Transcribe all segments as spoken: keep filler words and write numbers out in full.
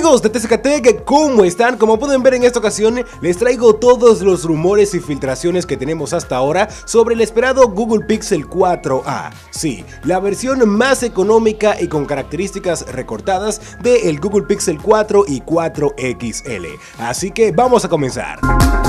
amigos de T C K Tech, ¿cómo están? Como pueden ver, en esta ocasión les traigo todos los rumores y filtraciones que tenemos hasta ahora sobre el esperado Google Pixel cuatro a. Sí, la versión más económica y con características recortadas del Google Pixel cuatro y cuatro X L. Así que vamos a comenzar.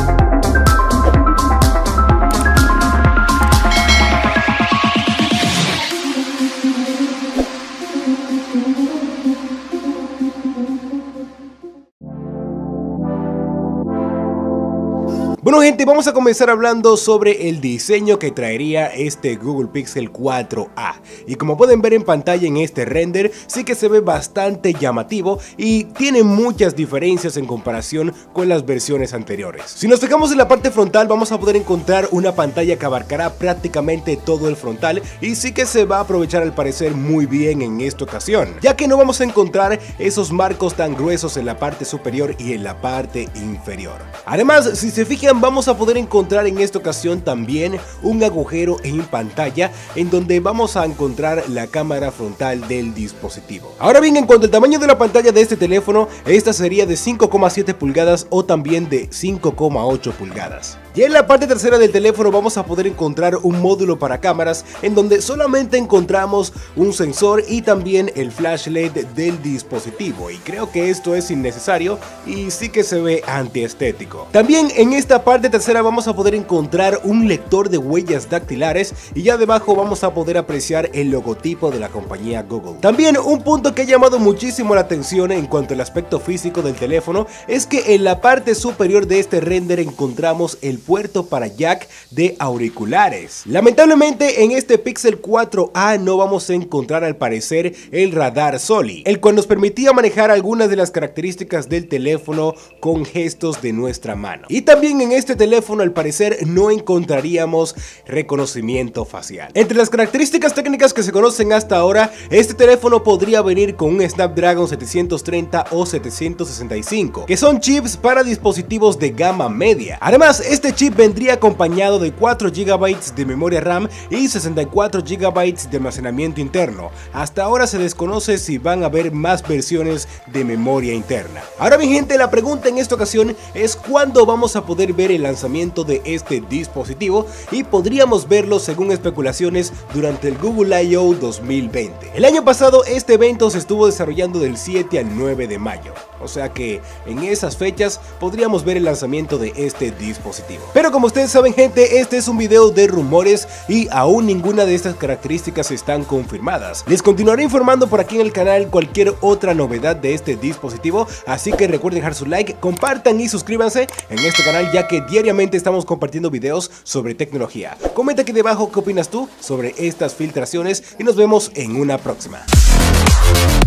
Bueno gente, vamos a comenzar hablando sobre el diseño que traería este Google Pixel cuatro a. Y como pueden ver en pantalla en este render, sí que se ve bastante llamativo y tiene muchas diferencias en comparación con las versiones anteriores. Si nos fijamos en la parte frontal, vamos a poder encontrar una pantalla que abarcará prácticamente todo el frontal y sí que se va a aprovechar al parecer muy bien en esta ocasión, ya que no vamos a encontrar esos marcos tan gruesos en la parte superior y en la parte inferior. Además, si se fijan, vamos a poder encontrar en esta ocasión también un agujero en pantalla en donde vamos a encontrar la cámara frontal del dispositivo. Ahora bien, en cuanto al tamaño de la pantalla de este teléfono, esta sería de cinco coma siete pulgadas o también de cinco coma ocho pulgadas. Y en la parte trasera del teléfono vamos a poder encontrar un módulo para cámaras en donde solamente encontramos un sensor y también el flash L E D del dispositivo, y creo que esto es innecesario y sí que se ve antiestético. También en esta parte trasera vamos a poder encontrar un lector de huellas dactilares y ya debajo vamos a poder apreciar el logotipo de la compañía Google. También un punto que ha llamado muchísimo la atención en cuanto al aspecto físico del teléfono es que en la parte superior de este render encontramos el puerto para jack de auriculares. Lamentablemente en este Pixel cuatro a no vamos a encontrar al parecer el radar Soli, el cual nos permitía manejar algunas de las características del teléfono con gestos de nuestra mano. Y también en este teléfono al parecer no encontraríamos reconocimiento facial. Entre las características técnicas que se conocen hasta ahora, este teléfono podría venir con un Snapdragon setecientos treinta o setecientos sesenta y cinco, que son chips para dispositivos de gama media. Además, este chip vendría acompañado de cuatro gigabytes de memoria RAM y sesenta y cuatro gigabytes de almacenamiento interno. Hasta ahora se desconoce si van a haber más versiones de memoria interna. Ahora bien gente, la pregunta en esta ocasión es cuándo vamos a poder ver el lanzamiento de este dispositivo, y podríamos verlo según especulaciones durante el Google I O dos mil veinte. El año pasado este evento se estuvo desarrollando del siete al nueve de mayo, o sea que en esas fechas podríamos ver el lanzamiento de este dispositivo. Pero como ustedes saben gente, este es un video de rumores y aún ninguna de estas características están confirmadas. Les continuaré informando por aquí en el canal cualquier otra novedad de este dispositivo, así que recuerden dejar su like, compartan y suscríbanse en este canal, ya que diariamente estamos compartiendo videos sobre tecnología. Comenta aquí debajo qué opinas tú sobre estas filtraciones y nos vemos en una próxima.